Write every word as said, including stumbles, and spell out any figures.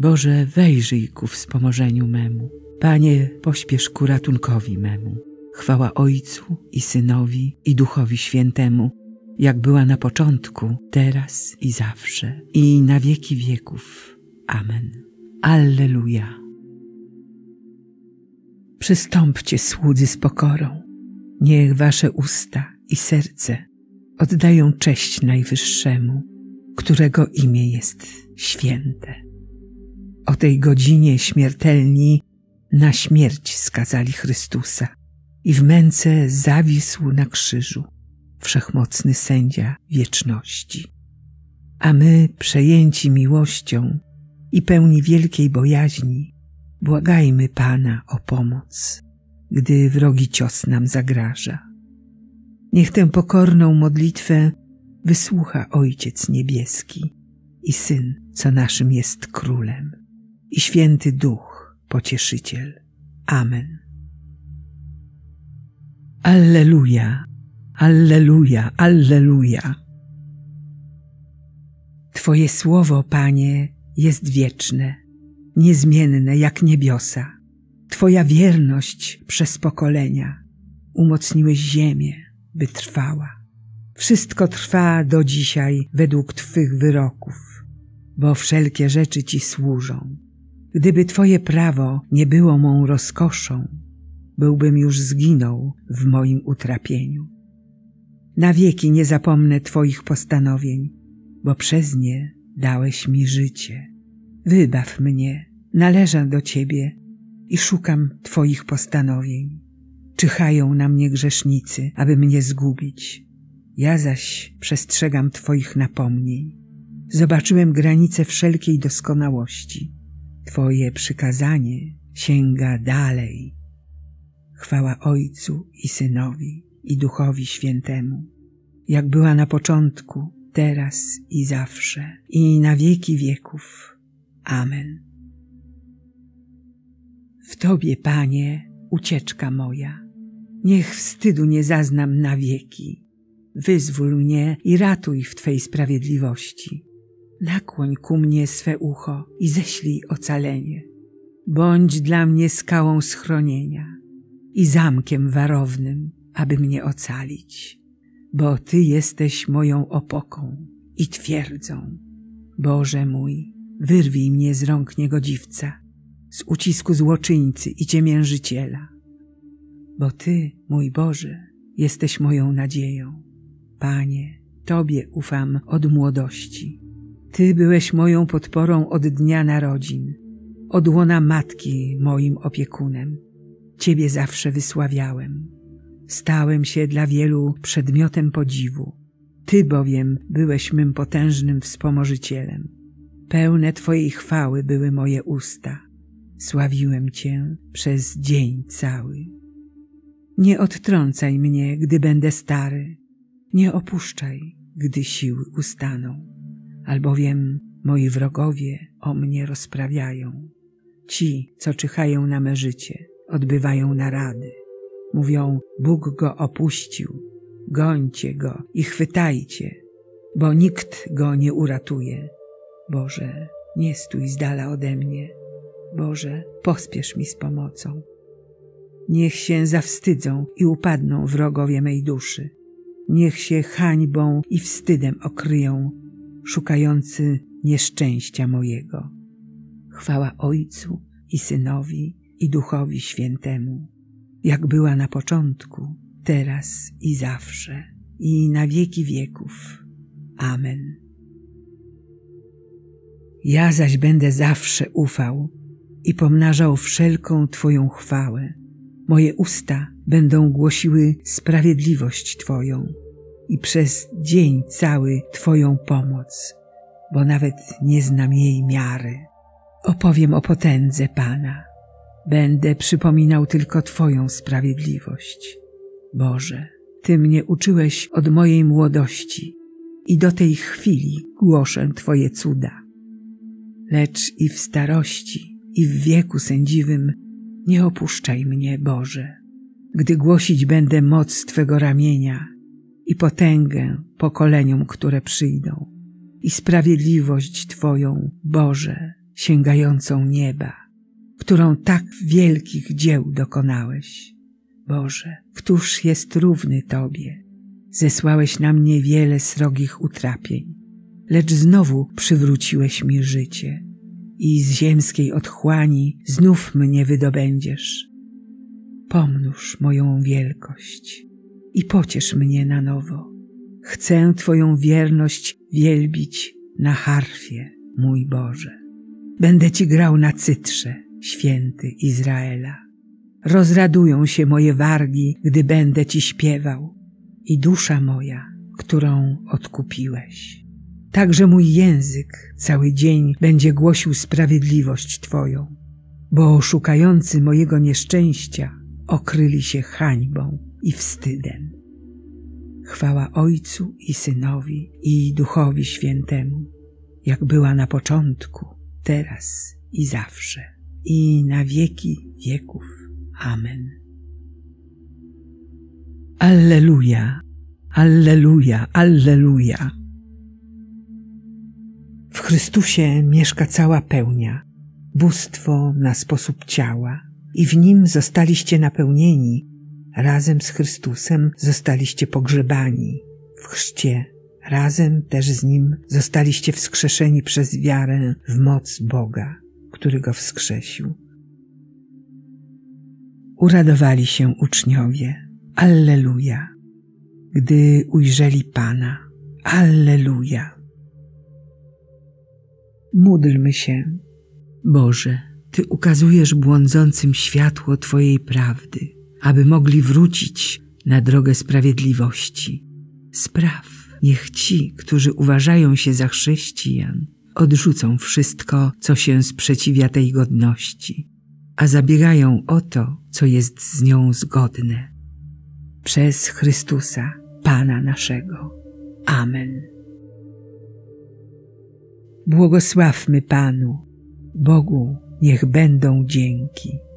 Boże, wejrzyj ku wspomożeniu memu. Panie, pośpiesz ku ratunkowi memu. Chwała Ojcu i Synowi i Duchowi Świętemu, jak była na początku, teraz i zawsze, i na wieki wieków. Amen. Alleluja. Przystąpcie, słudzy, z pokorą. Niech wasze usta i serce oddają cześć Najwyższemu, którego imię jest święte. O tej godzinie śmiertelni na śmierć skazali Chrystusa i w męce zawisł na krzyżu wszechmocny sędzia wieczności. A my, przejęci miłością i pełni wielkiej bojaźni, błagajmy Pana o pomoc, gdy wrogi cios nam zagraża. Niech tę pokorną modlitwę wysłucha Ojciec Niebieski i Syn, co naszym jest Królem, i Święty Duch, Pocieszyciel. Amen. Alleluja, alleluja, alleluja. Twoje słowo, Panie, jest wieczne, niezmienne jak niebiosa. Twoja wierność przez pokolenia umocniłeś ziemię, by trwała. Wszystko trwa do dzisiaj według Twych wyroków, bo wszelkie rzeczy Ci służą. Gdyby Twoje prawo nie było mą rozkoszą, byłbym już zginął w moim utrapieniu. Na wieki nie zapomnę Twoich postanowień, bo przez nie dałeś mi życie. Wybaw mnie, należę do Ciebie i szukam Twoich postanowień. Czyhają na mnie grzesznicy, aby mnie zgubić. Ja zaś przestrzegam Twoich napomnień. Zobaczyłem granice wszelkiej doskonałości. Twoje przykazanie sięga dalej. Chwała Ojcu i Synowi i Duchowi Świętemu, jak była na początku, teraz i zawsze, i na wieki wieków. Amen. W Tobie, Panie, ucieczka moja. Niech wstydu nie zaznam na wieki. Wyzwól mnie i ratuj w Twej sprawiedliwości. Nakłoń ku mnie swe ucho i ześlij ocalenie. Bądź dla mnie skałą schronienia i zamkiem warownym, aby mnie ocalić. Bo Ty jesteś moją opoką i twierdzą. Boże mój, wyrwij mnie z rąk niegodziwca, z ucisku złoczyńcy i ciemiężyciela. Bo Ty, mój Boże, jesteś moją nadzieją. Panie, Tobie ufam od młodości. Ty byłeś moją podporą od dnia narodzin, od łona matki moim opiekunem. Ciebie zawsze wysławiałem. Stałem się dla wielu przedmiotem podziwu. Ty bowiem byłeś mym potężnym wspomożycielem. Pełne Twojej chwały były moje usta. Sławiłem Cię przez dzień cały. Nie odtrącaj mnie, gdy będę stary. Nie opuszczaj, gdy siły ustaną. Albowiem moi wrogowie o mnie rozprawiają. Ci, co czyhają na me życie, odbywają narady. Mówią, Bóg go opuścił, gońcie go i chwytajcie, bo nikt go nie uratuje. Boże, nie stój z dala ode mnie. Boże, pospiesz mi z pomocą. Niech się zawstydzą i upadną wrogowie mej duszy. Niech się hańbą i wstydem okryją, szukający nieszczęścia mojego. Chwała Ojcu i Synowi i Duchowi Świętemu, jak była na początku, teraz i zawsze, i na wieki wieków. Amen. Ja zaś będę zawsze ufał i pomnażał wszelką Twoją chwałę. Moje usta będą głosiły sprawiedliwość Twoją i przez dzień cały Twoją pomoc, bo nawet nie znam jej miary. Opowiem o potędze Pana. Będę przypominał tylko Twoją sprawiedliwość. Boże, Ty mnie uczyłeś od mojej młodości i do tej chwili głoszę Twoje cuda. Lecz i w starości, i w wieku sędziwym nie opuszczaj mnie, Boże, gdy głosić będę moc Twego ramienia i potęgę pokoleniom, które przyjdą, i sprawiedliwość Twoją, Boże, sięgającą nieba, którą tak wielkich dzieł dokonałeś. Boże, któż jest równy Tobie? Zesłałeś na mnie wiele srogich utrapień, lecz znowu przywróciłeś mi życie i z ziemskiej otchłani znów mnie wydobędziesz. Pomnóż moją wielkość i pociesz mnie na nowo. Chcę Twoją wierność wielbić na harfie, mój Boże. Będę Ci grał na cytrze, święty Izraela. Rozradują się moje wargi, gdy będę Ci śpiewał, i dusza moja, którą odkupiłeś. Także mój język cały dzień będzie głosił sprawiedliwość Twoją, bo szukający mojego nieszczęścia okryli się hańbą i wstydem. Chwała Ojcu i Synowi i Duchowi Świętemu, jak była na początku, teraz i zawsze, i na wieki wieków. Amen. Alleluja, alleluja, alleluja. W Chrystusie mieszka cała pełnia, bóstwo na sposób ciała, i w Nim zostaliście napełnieni, razem z Chrystusem zostaliście pogrzebani w chrzcie, razem też z Nim zostaliście wskrzeszeni przez wiarę w moc Boga, który Go wskrzesił. Uradowali się uczniowie, alleluja, gdy ujrzeli Pana, alleluja. Módlmy się. Boże, Ty ukazujesz błądzącym światło Twojej prawdy, aby mogli wrócić na drogę sprawiedliwości. Spraw, niech ci, którzy uważają się za chrześcijan, odrzucą wszystko, co się sprzeciwia tej godności, a zabiegają o to, co jest z nią zgodne. Przez Chrystusa, Pana naszego. Amen. Błogosławmy Panu, Bogu niech będą dzięki.